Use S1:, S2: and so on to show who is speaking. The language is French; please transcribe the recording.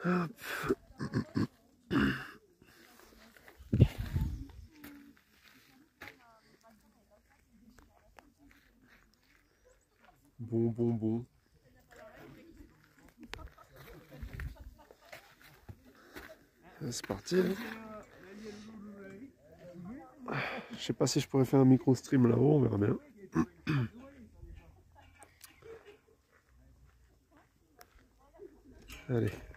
S1: Hop. Bon. C'est parti. Je sais pas si je pourrais faire un micro stream là-haut, on verra bien. Allez.